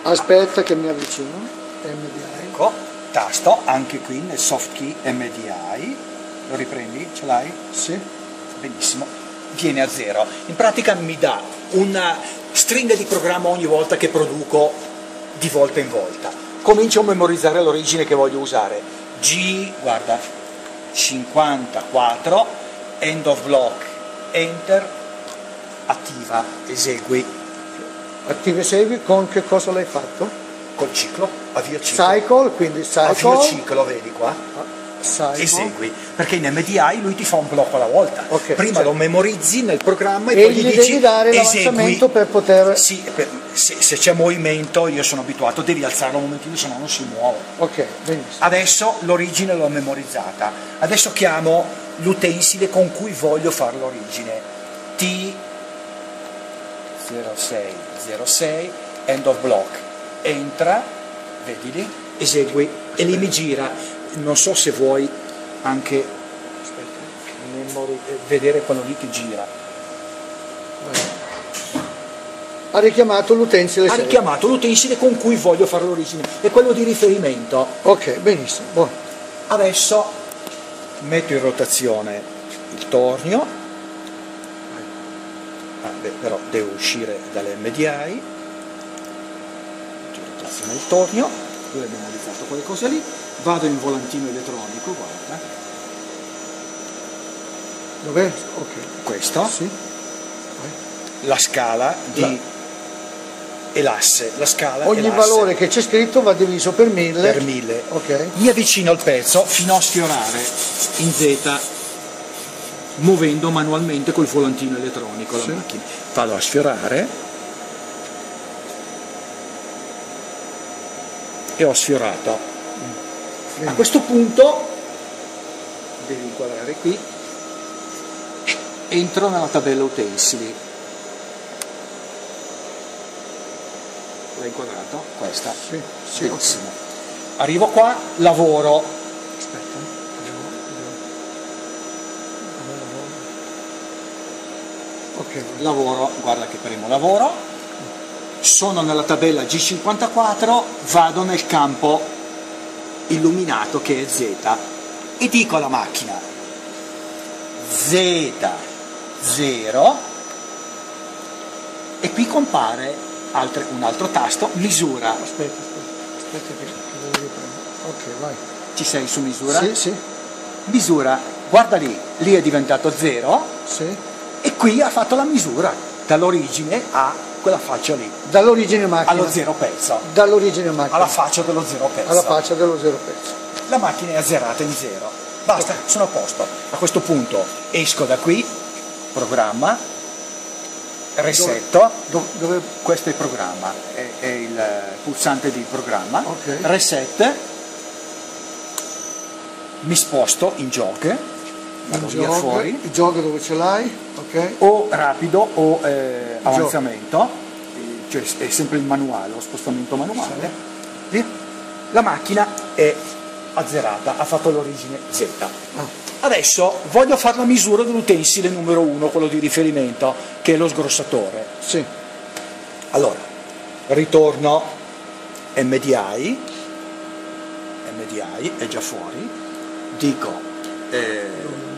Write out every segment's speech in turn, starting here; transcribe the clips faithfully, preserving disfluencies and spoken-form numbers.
Aspetta che mi avvicino. M D I. Ecco, tasto, anche qui nel soft key M D I. Lo riprendi? Ce l'hai? Sì. Benissimo. Viene a zero. In pratica mi dà una stringa di programma ogni volta che produco di volta in volta. Comincio a memorizzare l'origine che voglio usare. G, guarda, cinquantaquattro, end of block, enter, attiva, esegui. Attiva esegui con che cosa l'hai fatto? Col ciclo, avvio ciclo. Cycle, quindi cycle. Avvio ciclo, vedi qua. Cycle. Esegui, perché in M D I lui ti fa un blocco alla volta. Okay, prima certo. lo memorizzi nel programma e, E poi gli, gli dici devi dare esegui. l'avanzamento per poter... Sì, per, se, se c'è movimento, io sono abituato, devi alzarlo un momentino, se no non si muove. Ok, benissimo. Adesso l'origine l'ho memorizzata. Adesso chiamo l'utensile con cui voglio fare l'origine. T zero sei zero sei, end of block, entra, vedi lì, esegui e lì mi gira. Non so se vuoi anche aspetta, vedere quello lì che gira. Ha richiamato l'utensile. Ha richiamato l'utensile con cui voglio fare l'origine, è quello di riferimento. Ok, benissimo. Buono. Adesso metto in rotazione il tornio. Ah, beh, però devo uscire dall'M D I. Metto in rotazione il tornio, dove abbiamo memorizzato quelle cose lì. Vado in volantino elettronico, guarda. Dov'è? Ok. Questo. Sì. La scala di... La... e l'asse. La scala Ogni e l'asse. valore che c'è scritto va diviso per mille. Per mille. Ok. Mi avvicino al pezzo fino a sfiorare in Z, muovendo manualmente col volantino elettronico la sì. macchina. Vado a sfiorare e ho sfiorato. A questo punto devi inquadrare qui, entro nella tabella utensili. L'hai inquadrato? Questa? Sì, sì. Benissimo. Okay. Arrivo qua, lavoro. Aspetta. Ok. Lavoro, guarda che premo lavoro. Sono nella tabella G cinquantaquattro, vado nel campo illuminato che è Z e dico alla macchina Z zero e qui compare altre, un altro tasto, misura. Aspetta, aspetta, aspetta che, che devo riprendere. Ok, vai. Ci sei su misura? Sì, sì. Misura, guarda lì, lì è diventato zero sì. E qui ha fatto la misura dall'origine a quella faccia lì. Dall'origine macchina. Allo zero pezzo. Dall'origine macchina. Alla faccia dello zero pezzo. Alla faccia dello zero pezzo. La macchina è azzerata in zero. Basta, okay. Sono a posto. A questo punto esco da qui, programma, resetto. Dove? Dove? Questo è il programma, è, è il pulsante di programma. Okay. Reset, mi sposto in jog, vado via fuori. Il jog dove ce l'hai? Okay. O rapido o eh, avanzamento, cioè è sempre il manuale, lo spostamento manuale. Sì. La macchina è azzerata, ha fatto l'origine Z. Ah. Adesso voglio fare la misura dell'utensile numero uno, quello di riferimento, che è lo sgrossatore. Sì. Allora, ritorno M D I, M D I è già fuori, dico eh,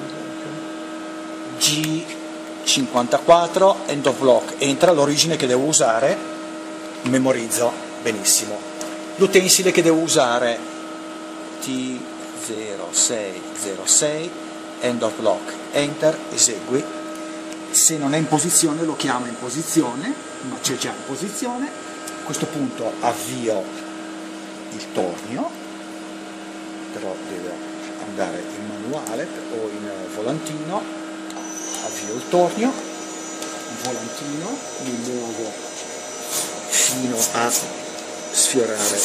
G cinquantaquattro, end of block, entra l'origine che devo usare, memorizzo benissimo. L'utensile che devo usare T zero sei zero sei, end of block, enter, esegui. Se non è in posizione lo chiamo in posizione, ma c'è già in posizione. A questo punto avvio il tornio, però deve andare in manuale o in volantino. Avvio il tornio, il volantino, mi muovo fino a sfiorare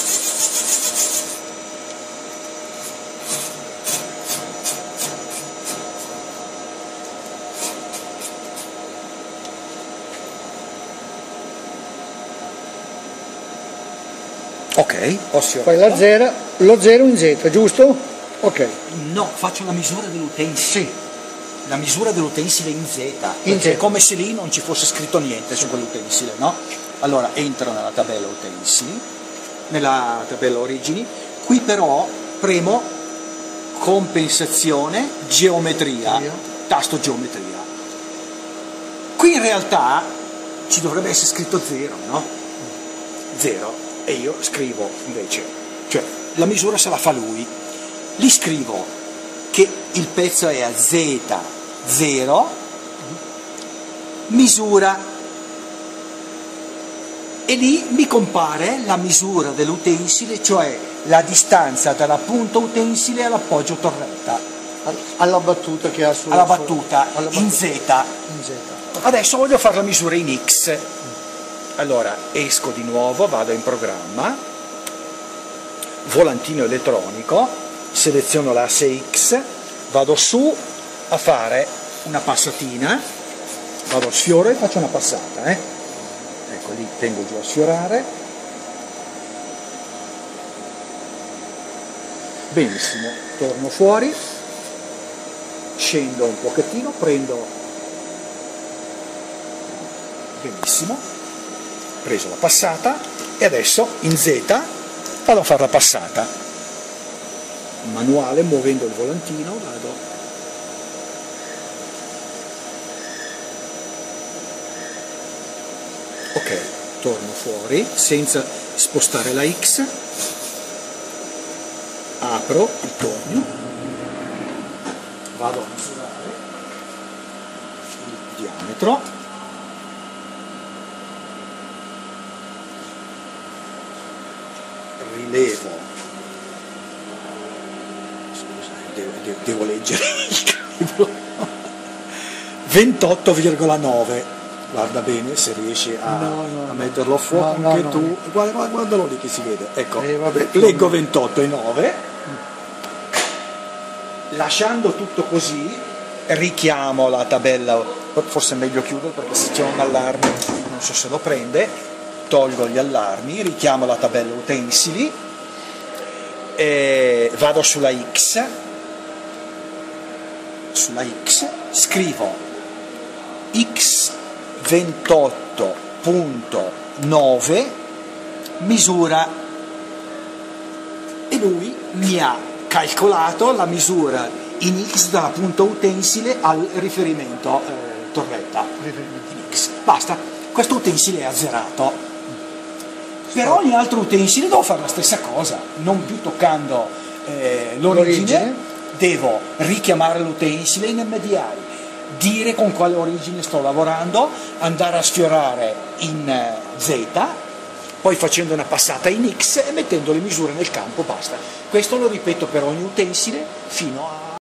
ok, ho sfiorato. Fai la zero, lo zero in Z, giusto? Ok. No, faccio la misura dell'utensile. Sì. La misura dell'utensile in Z, in perché Z. è come se lì non ci fosse scritto niente su quell'utensile, no? Allora entro nella tabella utensili, nella tabella origini, qui però premo compensazione, geometria, tasto geometria. Qui in realtà ci dovrebbe essere scritto zero, no? zero, e io scrivo invece, cioè la misura se la fa lui, gli scrivo che il pezzo è a Z zero, misura, e lì mi compare la misura dell'utensile, cioè la distanza dalla punta utensile all'appoggio torretta. Alla battuta che ha sulla Alla battuta, alla in battuta. Z. In Z. Adesso voglio fare la misura in X. Allora esco di nuovo, vado in programma, volantino elettronico, seleziono l'asse X, vado su a fare una passatina, vado al sfioro e faccio una passata. Eh? Ecco, lì tengo giù a sfiorare. Benissimo, torno fuori, scendo un pochettino, prendo, benissimo, preso la passata e adesso in Z vado a fare la passata, manuale, muovendo il volantino, vado, ok, torno fuori senza spostare la X, apro il tornio, vado a misurare il diametro, rilevo, scusa, devo, devo, devo leggere il calibro, ventotto virgola nove, guarda bene se riesci a, no, no, a metterlo a fuoco no, anche no, tu, no. Guarda, guarda, guardalo lì che si vede, ecco, Eh, vabbè, leggo ventotto e nove, lasciando tutto così, richiamo la tabella, forse è meglio chiudere perché se c'è un allarme non so se lo prende, tolgo gli allarmi, richiamo la tabella utensili, e vado sulla X, sulla X, scrivo X ventotto virgola nove misura, e lui mi ha calcolato la misura in X dalla punta utensile al riferimento eh, torretta in X. Basta, questo utensile è azzerato. Per ogni altro utensile devo fare la stessa cosa, non più toccando eh, l'origine, devo richiamare l'utensile in M D I, dire con quale origine sto lavorando, andare a sfiorare in Z, poi facendo una passata in X e mettendo le misure nel campo, basta. Questo lo ripeto per ogni utensile fino a